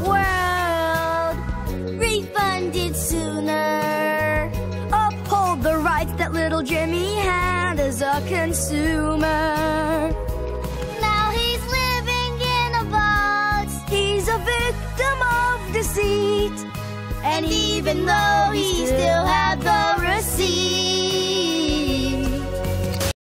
world. Refund it sooner. Uphold the rights that little Jimmy had as a consumer. Now he's living in a vault. He's a victim of deceit. And even though he still had the receipt,